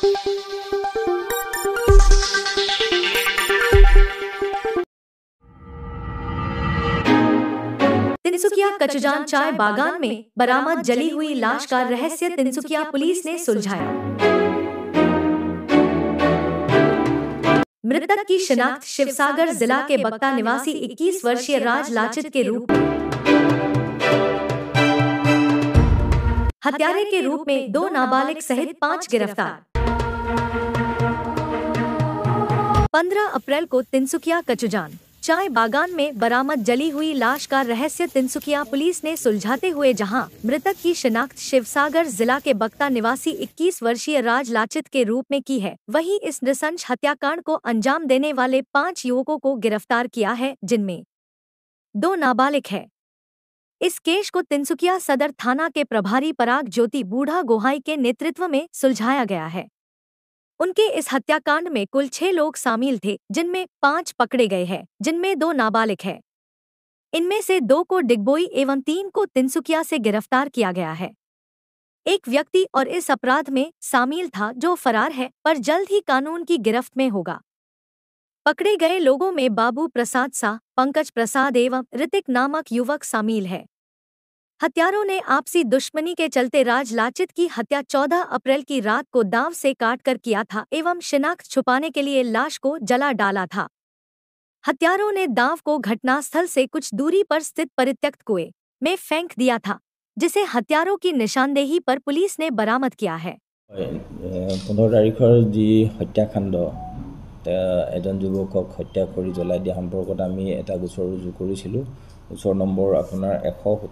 तिनसुकिया कचजान चाय बागान में बरामद जली हुई लाश का रहस्य तिनसुकिया पुलिस ने सुलझाया। मृतक की शिनाख्त शिवसागर जिला के बक्ता निवासी 21 वर्षीय राज लाचित के रूप में, हत्यारे के रूप में 2 नाबालिग सहित 5 गिरफ्तार। 15 अप्रैल को तिनसुकिया कचजान चाय बागान में बरामद जली हुई लाश का रहस्य तिनसुकिया पुलिस ने सुलझाते हुए जहां मृतक की शिनाख्त शिवसागर जिला के बक्ता निवासी 21 वर्षीय राज लाचित के रूप में की है, वहीं इस नृशंस हत्याकांड को अंजाम देने वाले 5 युवकों को गिरफ्तार किया है, जिनमें 2 नाबालिग है। इस केस को तिनसुकिया सदर थाना के प्रभारी पराग ज्योति बूढ़ा गोहाई के नेतृत्व में सुलझाया गया है। उनके इस हत्याकांड में कुल 6 लोग शामिल थे, जिनमें 5 पकड़े गए हैं, जिनमें 2 नाबालिग हैं। इनमें से 2 को डिगबोई एवं 3 को तिनसुकिया से गिरफ्तार किया गया है। एक व्यक्ति और इस अपराध में शामिल था जो फरार है, पर जल्द ही कानून की गिरफ्त में होगा। पकड़े गए लोगों में बाबू प्रसाद शाह, पंकज प्रसाद एवं ऋतिक नामक युवक शामिल है। हत्यारों ने आपसी दुश्मनी के चलते राज लाचित की हत्या 14 अप्रैल की रात को दांव से काटकर किया था एवं शिनाख्त छुपाने के लिए लाश को जला डाला था। हत्यारों ने दांव को घटनास्थल से कुछ दूरी पर स्थित परित्यक्त कुएं में फेंक दिया था, जिसे हत्यारों की निशानदेही पर पुलिस ने बरामद किया है। 15 तारिखर जी हत्याकांड एजन युवকক हत्या करि जलाई दिया सम्पर्कत आमी एटा गोचर रुजु करिसिलु। गोचर नम्बर आपुनार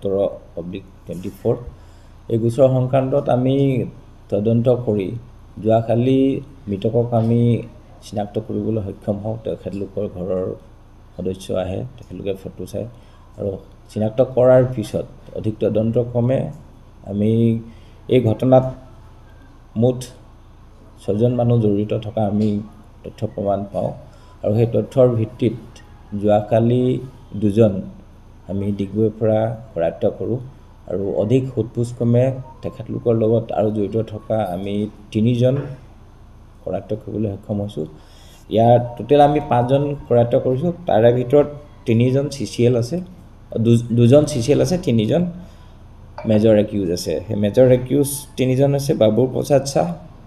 117/24। এই গোচৰ সংক্ৰান্তত আমি তদন্ত কৰি যোৱাকালি মৃতকক আমি চিনাক্ত কৰিবলৈ সক্ষম হওঁ। তেখেতলোকৰ ঘৰৰ সদস্য আহে, তেখেতলোকে ফটো চায় আৰু চিনাক্ত কৰাৰ পিছত অধিক তদন্তক্ৰমে আমি এই ঘটনাত মুঠ 6জন মানুহ জড়িত থকা আমি তথ্য প্ৰমাণ পাওঁ আৰু সেই তথ্যৰ ভিত্তিত যোৱাকালি 2জন আমি ডিগবৈৰ পৰা কৰায়ত্ব কৰোঁ আৰু অধিক সোধপোছক্ৰমে তেখেতলোকৰ লগত আৰু জড়িত থকা আমি 3জন কৰায়ত্ব কৰিবলৈ সক্ষম হৈছোঁ। ইয়াৰ টোটেল আমি 5জন কৰায়ত্ব কৰিছোঁ। তাৰে ভিতৰত 3জন CCL আছে, 2জন CCL আছে, 3জন মেজৰ একিউজ আছে। সেই মেজৰ একিউজ 3জন আছে বাবু প্ৰসাদ শাহ,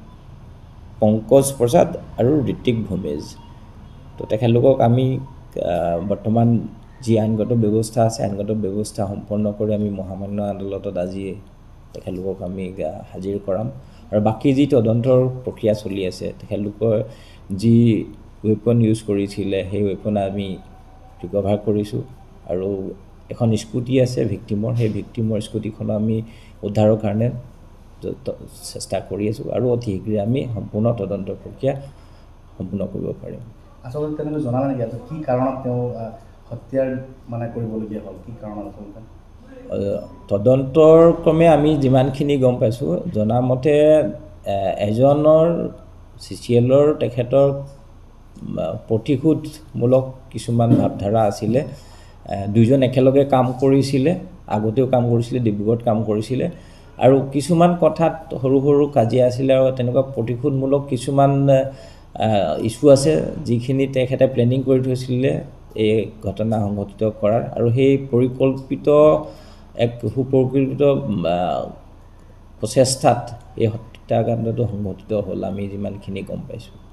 পংকজ প্ৰসাদ আৰু ঋতিক ভূমেজ। তো তেখেতলোকক আমি বৰ্তমান যি আইনগত ব্যৱস্থা আছে আইনগত ব্যৱস্থা সম্পন্ন কৰি আমি মহামান্য আদালতত আজি তেখেতলোকক আমি হাজিৰ কৰাম আৰু বাকি যি তদন্তৰ প্ৰক্ৰিয়া চলি আছে তেখেতলোকৰ যি ৱেপন ইউজ কৰিছিলে সেই ৱেপন আমি ৰিকভাৰ কৰিছোঁ আৰু এখন স্কুটি আছে ভিক্টিমৰ, সেই ভিক্টিমৰ স্কুটিখন আমি উদ্ধাৰৰ কাৰণে চেষ্টা কৰি আছোঁ আৰু অতি শীঘ্ৰে আমি সম্পূৰ্ণ তদন্ত প্ৰক্ৰিয়া সম্পূৰ্ণ কৰিব পাৰিম। আচলতে তেনেকৈ জনালে নেকি কি কাৰণত তেওঁ হত্যাৰ মানে কৰিবলগীয়া হ'ল, কি কাৰণত আচলতে? তদন্তৰ ক্ৰমে আমি যিমানখিনি গম পাইছোঁ জনামতে এজনৰ CCLৰ তেখেতৰ প্ৰতিশোধমূলক কিছুমান ভাৱধাৰা আছিলে। 2জন একেলগে কাম কৰিছিলে, আগতেও কাম কৰিছিলে, ডিব্ৰুগড়ত কাম কৰিছিলে আৰু কিছুমান কথাত সৰু সৰু কাজিয়া আছিলে আৰু তেনেকুৱা প্ৰতিশোধমূলক কিছুমান ইস্যু আছে যিখিনি তেখেতে প্লেনিং কৰি থৈছিলে এই ঘটনা সংঘটিত কৰাৰ আৰু সেই পৰিকল্পিত এক সুপৰিকল্পিত প্ৰচেষ্টাত এই হত্যাকাণ্ডটো সংঘটিত হ'ল আমি যিমানখিনি গম পাইছোঁ।